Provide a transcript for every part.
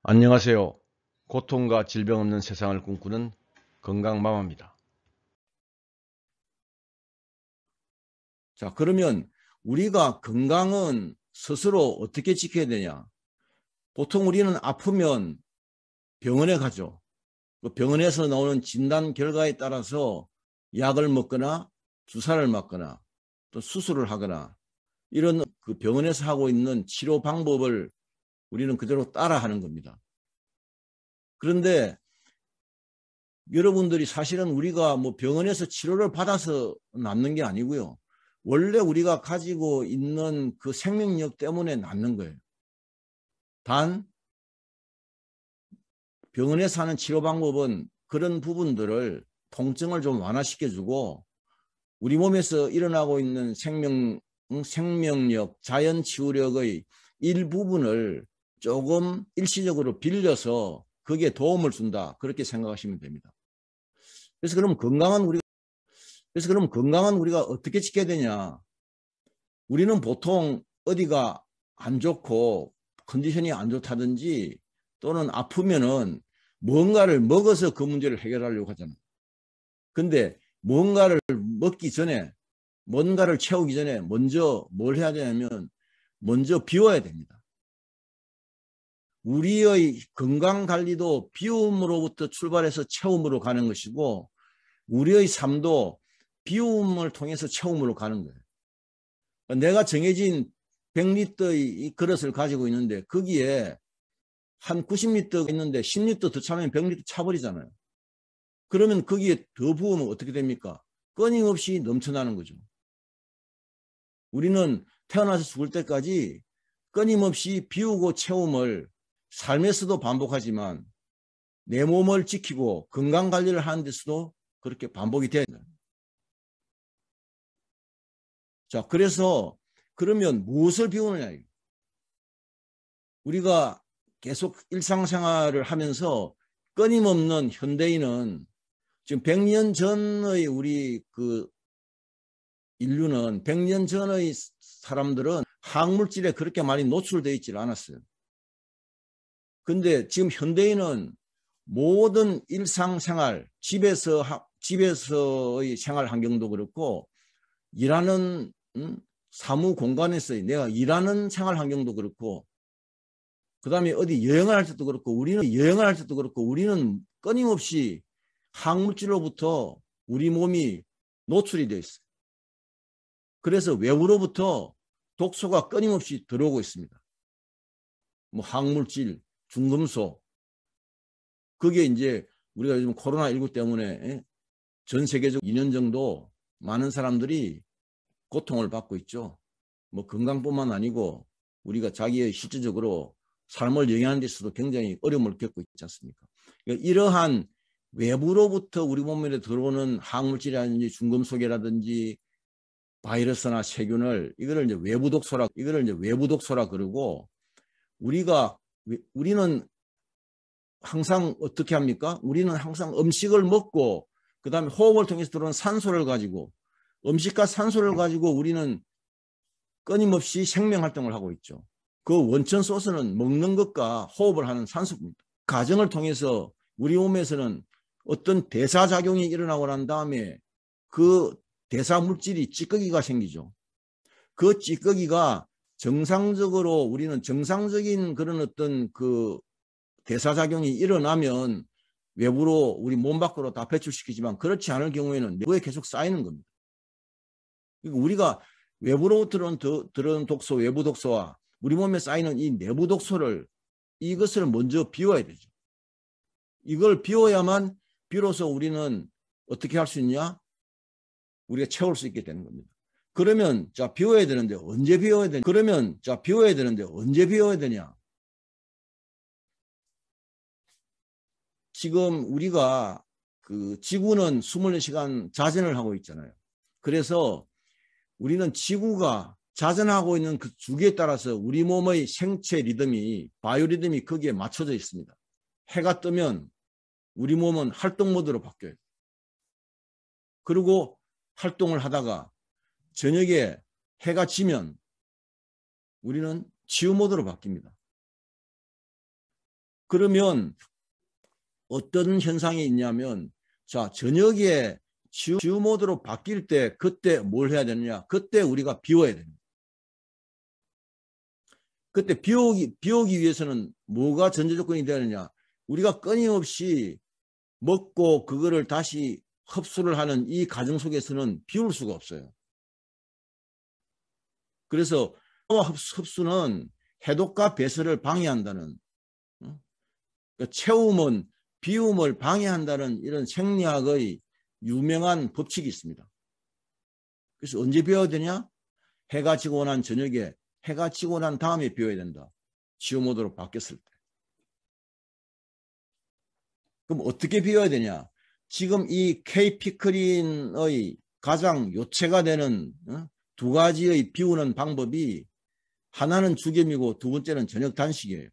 안녕하세요. 고통과 질병 없는 세상을 꿈꾸는 건강마마입니다. 자, 그러면 우리가 건강은 스스로 어떻게 지켜야 되냐? 보통 우리는 아프면 병원에 가죠. 그 병원에서 나오는 진단 결과에 따라서 약을 먹거나 주사를 맞거나 또 수술을 하거나 이런 그 병원에서 하고 있는 치료 방법을 우리는 그대로 따라 하는 겁니다. 그런데 여러분들이 사실은 우리가 뭐 병원에서 치료를 받아서 낫는 게 아니고요. 원래 우리가 가지고 있는 그 생명력 때문에 낫는 거예요. 단 병원에서 하는 치료 방법은 그런 부분들을 통증을 좀 완화시켜주고 우리 몸에서 일어나고 있는 생명력, 자연 치유력의 일부분을 조금 일시적으로 빌려서 거기에 도움을 준다. 그렇게 생각하시면 됩니다. 그래서 그럼 건강한 우리가 어떻게 지켜야 되냐? 우리는 보통 어디가 안 좋고 컨디션이 안 좋다든지 또는 아프면은 뭔가를 먹어서 그 문제를 해결하려고 하잖아요. 근데 뭔가를 먹기 전에, 뭔가를 채우기 전에 먼저 뭘 해야 되냐면 먼저 비워야 됩니다. 우리의 건강관리도 비움으로부터 출발해서 채움으로 가는 것이고 우리의 삶도 비움을 통해서 채움으로 가는 거예요. 내가 정해진 100리터의 그릇을 가지고 있는데 거기에 한 90리터가 있는데 10리터 더 차면 100리터 차버리잖아요. 그러면 거기에 더 부으면 어떻게 됩니까? 끊임없이 넘쳐나는 거죠. 우리는 태어나서 죽을 때까지 끊임없이 비우고 채움을 삶에서도 반복하지만 내 몸을 지키고 건강관리를 하는 데서도 그렇게 반복이 돼야 돼요. 자, 그래서 그러면 무엇을 비우느냐? 우리가 계속 일상생활을 하면서 끊임없는 현대인은 지금 100년 전의 우리 그 인류는 100년 전의 사람들은 항물질에 그렇게 많이 노출되어 있지 않았어요. 근데 지금 현대인은 모든 일상생활, 집에서의 생활 환경도 그렇고 일하는 사무 공간에서의 내가 일하는 생활 환경도 그렇고 그 다음에 어디 여행을 할 때도 그렇고 우리는 끊임없이 항물질로부터 우리 몸이 노출이 되어 있어요. 그래서 외부로부터 독소가 끊임없이 들어오고 있습니다. 뭐 항물질, 중금속. 그게 이제 우리가 요즘 코로나19 때문에 전 세계적 2년 정도 많은 사람들이 고통을 받고 있죠. 뭐 건강뿐만 아니고 우리가 자기의 실질적으로 삶을 영위하는 데서도 굉장히 어려움을 겪고 있지 않습니까? 그러니까 이러한 외부로부터 우리 몸에 들어오는 항물질이라든지 중금속이라든지 바이러스나 세균을 이거를 이제 외부 독소라 그러고 우리는 항상 어떻게 합니까? 우리는 항상 음식을 먹고 그다음에 호흡을 통해서 들어오는 산소를 가지고 음식과 산소를 가지고 우리는 끊임없이 생명 활동을 하고 있죠. 그 원천 소스는 먹는 것과 호흡을 하는 산소입니다. 가정을 통해서 우리 몸에서는 어떤 대사작용이 일어나고 난 다음에 그 대사 물질이 찌꺼기가 생기죠. 그 찌꺼기가 정상적으로 우리는 정상적인 그런 어떤 그 대사작용이 일어나면 외부로 우리 몸 밖으로 다 배출시키지만 그렇지 않을 경우에는 내부에 계속 쌓이는 겁니다. 우리가 외부로 들어온 독소, 외부 독소와 우리 몸에 쌓이는 이 내부 독소를 이것을 먼저 비워야 되죠. 이걸 비워야만 비로소 우리는 어떻게 할 수 있냐? 우리가 채울 수 있게 되는 겁니다. 그러면 자 비워야 되는데 언제 비워야 되냐? 지금 우리가 그 지구는 24시간 자전을 하고 있잖아요. 그래서 우리는 지구가 자전하고 있는 그 주기에 따라서 우리 몸의 생체 리듬이 바이오리듬이 거기에 맞춰져 있습니다. 해가 뜨면 우리 몸은 활동 모드로 바뀌어요. 그리고 활동을 하다가 저녁에 해가 지면 우리는 치유 모드로 바뀝니다. 그러면 어떤 현상이 있냐면, 자, 저녁에 치유 모드로 바뀔 때 그때 뭘 해야 되느냐? 그때 우리가 비워야 됩니다. 그때 비우기 위해서는 뭐가 전제 조건이 되느냐? 우리가 끊임없이 먹고 그거를 다시 흡수를 하는 이 과정 속에서는 비울 수가 없어요. 그래서 흡수는 해독과 배설을 방해한다는, 그러니까 채움은 비움을 방해한다는 이런 생리학의 유명한 법칙이 있습니다. 그래서 언제 비워야 되냐? 해가 지고 난 저녁에, 해가 지고 난 다음에 비워야 된다. 치유 모드로 바뀌었을 때. 그럼 어떻게 비워야 되냐? 지금 이 K피크린의 가장 요체가 되는 두 가지의 비우는 방법이, 하나는 죽염이고 두 번째는 저녁 단식이에요.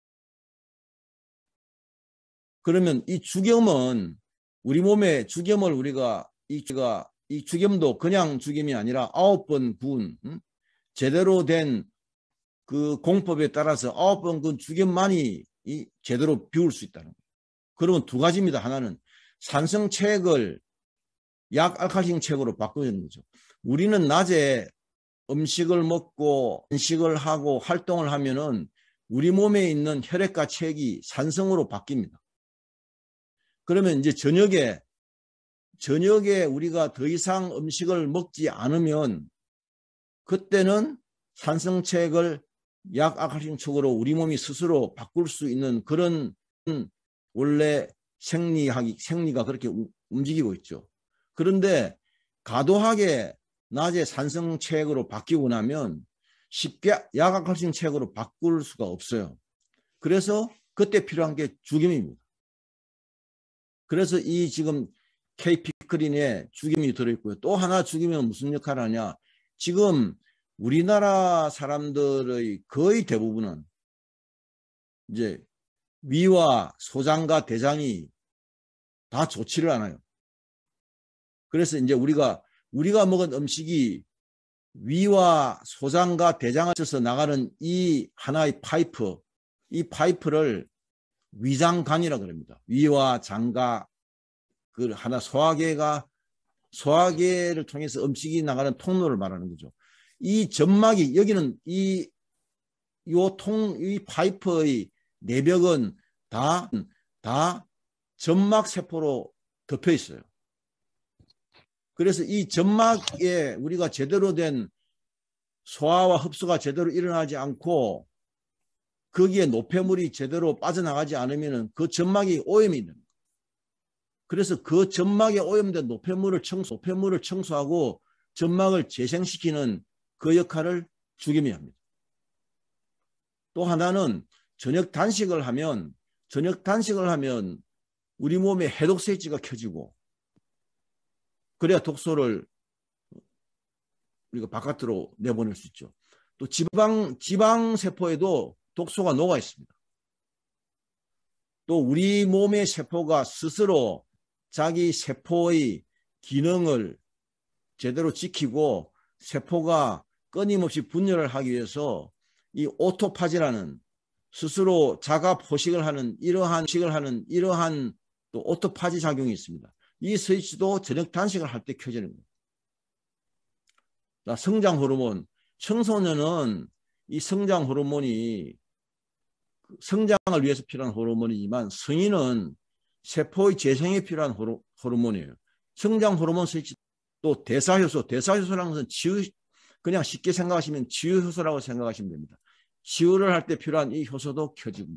그러면 이 죽염은 우리 몸에 죽염을 우리가 이 죽염도 그냥 죽염이 아니라 9번 구운 제대로 된 그 공법에 따라서 9번 구운 죽염만이 제대로 비울 수 있다는 거예요. 그러면 두 가지입니다. 하나는 산성체액을 약 알칼리性체액으로 바꾸는 거죠. 우리는 낮에 음식을 먹고 간식을 하고 활동을 하면은 우리 몸에 있는 혈액과 체액이 산성으로 바뀝니다. 그러면 이제 저녁에 우리가 더 이상 음식을 먹지 않으면 그때는 산성체액을 약 알칼리性체액으로 우리 몸이 스스로 바꿀 수 있는 그런 원래 생리가 그렇게 움직이고 있죠. 그런데 과도하게 낮에 산성체액으로 바뀌고 나면 쉽게 약 알칼리性체액으로 바꿀 수가 없어요. 그래서 그때 필요한 게 죽염입니다. 그래서 이 지금 K피크린에 죽염이 들어있고요. 또 하나 죽이면 무슨 역할을 하냐? 지금 우리나라 사람들의 거의 대부분은 이제 위와 소장과 대장이 다 좋지를 않아요. 그래서 이제 우리가 먹은 음식이 위와 소장과 대장을 쪄서 나가는 이 하나의 파이프, 이 파이프를 위장관이라고 합니다. 위와 장과 그 하나 소화계를 통해서 음식이 나가는 통로를 말하는 거죠. 이 점막이 여기는 이 파이프의 내벽은 다 점막 세포로 덮여 있어요. 그래서 이 점막에 우리가 제대로 된 소화와 흡수가 제대로 일어나지 않고 거기에 노폐물이 제대로 빠져나가지 않으면 그 점막이 오염이 됩니다. 그래서 그 점막에 오염된 노폐물을 청소하고 점막을 재생시키는 그 역할을 죽염이 합니다. 또 하나는 저녁 단식을 하면 우리 몸에 해독 스위치가 켜지고 그래야 독소를 우리가 바깥으로 내보낼 수 있죠. 또 지방 세포에도 독소가 녹아 있습니다. 또 우리 몸의 세포가 스스로 자기 세포의 기능을 제대로 지키고 세포가 끊임없이 분열을 하기 위해서 이 오토파지라는 스스로 자가 포식을 하는 이러한 또 오토파지 작용이 있습니다. 이 스위치도 저녁 단식을 할 때 켜지는 거예요. 자, 성장 호르몬. 청소년은 이 성장 호르몬이 성장을 위해서 필요한 호르몬이지만 성인은 세포의 재생에 필요한 호르몬이에요. 성장 호르몬 스위치. 또 대사효소라는 것은 그냥 쉽게 생각하시면 치유효소라고 생각하시면 됩니다. 치유를 할 때 필요한 이 효소도 켜지고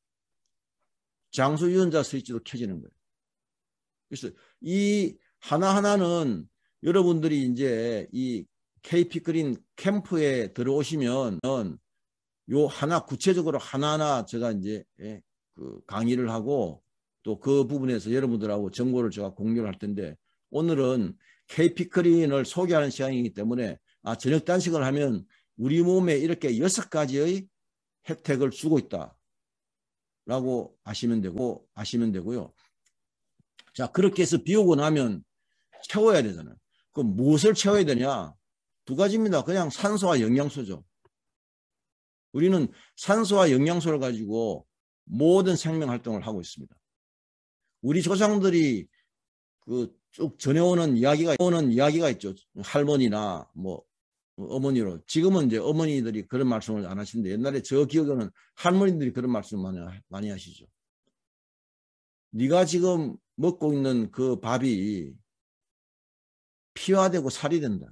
장수유전자 스위치도 켜지는 거예요. 그래서 이 하나하나는 여러분들이 이제 이 K피크린 캠프에 들어오시면 요 하나 구체적으로 하나하나 제가 이제 그 강의를 하고 또 그 부분에서 여러분들하고 정보를 제가 공유를 할 텐데, 오늘은 K피크린을 소개하는 시간이기 때문에 저녁 단식을 하면 우리 몸에 이렇게 6가지의 혜택을 주고 있다라고 아시면 되고요. 자, 그렇게 해서 비우고 나면 채워야 되잖아요. 그럼 무엇을 채워야 되냐? 두 가지입니다. 그냥 산소와 영양소죠. 우리는 산소와 영양소를 가지고 모든 생명 활동을 하고 있습니다. 우리 조상들이 그 쭉 전해오는 이야기가 있죠. 할머니나 뭐 어머니로. 지금은 이제 어머니들이 그런 말씀을 안 하시는데 옛날에 저 기억에는 할머니들이 그런 말씀을 많이 하시죠. 네가 지금 먹고 있는 그 밥이 피와 되고 살이 된다.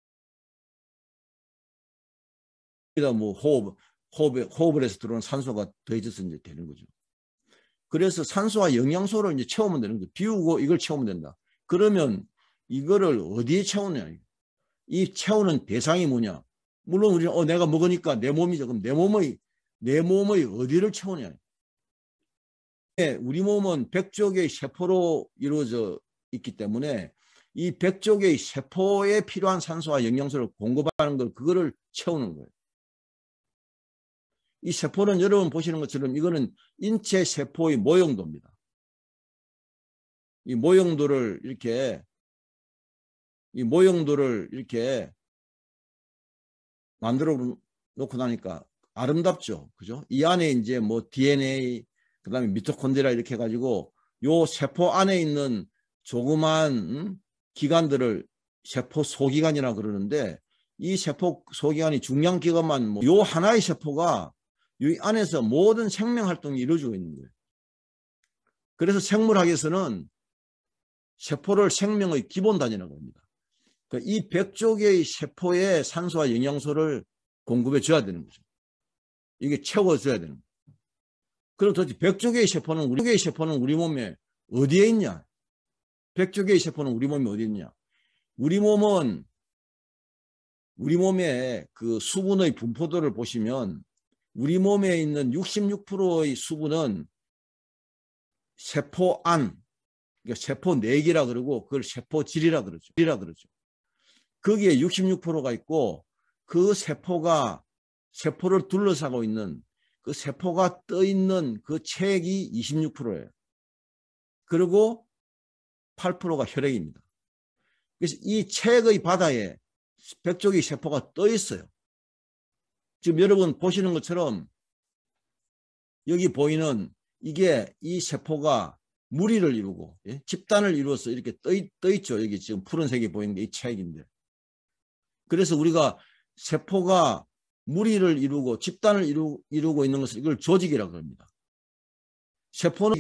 그러다 뭐 호흡을 해서 들어오는 산소가 더해져서 이제 되는 거죠. 그래서 산소와 영양소를 이제 채우면 되는 거죠. 비우고 이걸 채우면 된다. 그러면 이거를 어디에 채우냐? 이 채우는 대상이 뭐냐? 물론 우리는 내가 먹으니까 내 몸이죠. 그럼 내 몸의 어디를 채우냐? 우리 몸은 100조 개의 세포로 이루어져 있기 때문에 이 100조 개의 세포에 필요한 산소와 영양소를 공급하는 걸 그거를 채우는 거예요. 이 세포는 여러분 보시는 것처럼 이거는 인체 세포의 모형도입니다. 이 모형도를 이렇게 만들어 놓고 나니까 아름답죠. 그죠? 이 안에 이제 뭐 DNA, 그 다음에 미토콘드리아 이렇게 해가지고 요 세포 안에 있는 조그만 기관들을 세포 소기관이라 그러는데 이 세포 소기관이 중요한 기관만 요 하나의 세포가 이 안에서 모든 생명 활동이 이루어지고 있는 거예요. 그래서 생물학에서는 세포를 생명의 기본 단위라고 합니다. 그러니까 이 100조 개의 세포에 산소와 영양소를 공급해 줘야 되는 거죠. 이게 채워줘야 되는 거예요. 그럼 도대체 100조 개의 세포는 우리 몸에 어디에 있냐? 100조 개의 세포는 우리 몸에 어디 있냐? 우리 몸의 그 수분의 분포도를 보시면 우리 몸에 있는 66%의 수분은 세포 안, 그러니까 세포 내기라 그러고 그걸 세포질이라 그러죠. 거기에 66%가 있고 그 세포를 둘러싸고 있는 그 세포가 떠 있는 그 체액이 26%예요. 그리고 8%가 혈액입니다. 그래서 이 체액의 바다에 100조 개의 세포가 떠 있어요. 지금 여러분 보시는 것처럼 여기 보이는 이게 이 세포가 무리를 이루고 집단을 이루어서 이렇게 떠 있죠. 여기 지금 푸른색이 보이는 게 이 체액인데. 그래서 우리가 세포가 무리를 이루고 집단을 이루고 있는 것을 이걸 조직이라고 합니다. 세포는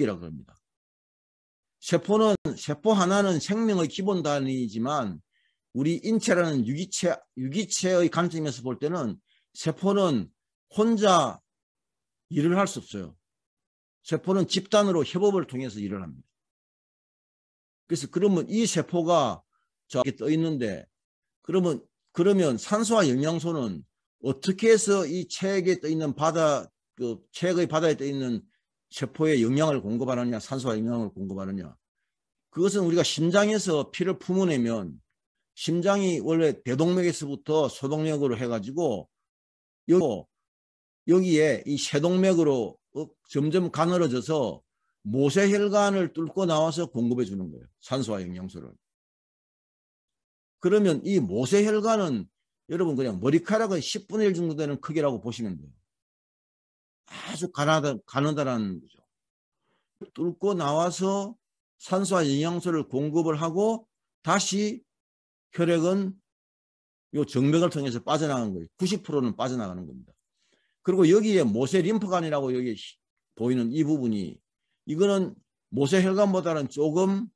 세포 하나는 생명의 기본 단위이지만 우리 인체라는 유기체의 관점에서 볼 때는 세포는 혼자 일을 할 수 없어요. 세포는 집단으로 협업을 통해서 일을 합니다. 그래서 그러면 이 세포가 저렇게 떠 있는데 그러면 산소와 영양소는 어떻게 해서 이 체액에 떠 있는 체액의 바다에 떠 있는 세포에 영양을 공급하느냐, 산소와 영양을 공급하느냐. 그것은 우리가 심장에서 피를 품어내면 심장이 원래 대동맥에서부터 소동맥으로 해가지고 여기에 이 세동맥으로 점점 가늘어져서 모세혈관을 뚫고 나와서 공급해 주는 거예요. 산소와 영양소를. 그러면 이 모세혈관은 여러분 그냥 머리카락의 10분의 1 정도 되는 크기라고 보시면 돼요. 아주 가느다란 거죠. 뚫고 나와서 산소와 영양소를 공급을 하고 다시 혈액은 요 정맥을 통해서 빠져나가는 거예요. 90%는 빠져나가는 겁니다. 그리고 여기에 모세 림프관이라고 여기 보이는 이 부분이 이거는 모세혈관보다는 조금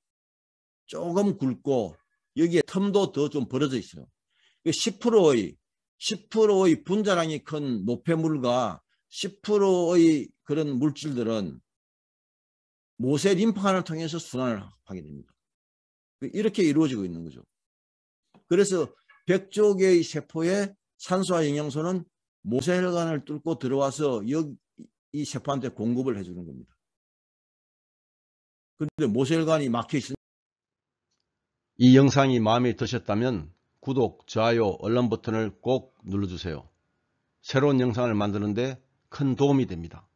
굵고 여기에 텀도 더 좀 벌어져 있어요. 10%의 분자량이 큰 노폐물과 10%의 그런 물질들은 모세 림프관을 통해서 순환을 하게 됩니다. 이렇게 이루어지고 있는 거죠. 그래서 100조 개의 세포에 산소와 영양소는 모세혈관을 뚫고 들어와서 이 세포한테 공급을 해주는 겁니다. 그런데 모세혈관이 막혀 있으니 이 영상이 마음에 드셨다면 구독, 좋아요, 알람 버튼을 꼭 눌러주세요. 새로운 영상을 만드는 데 큰 도움이 됩니다.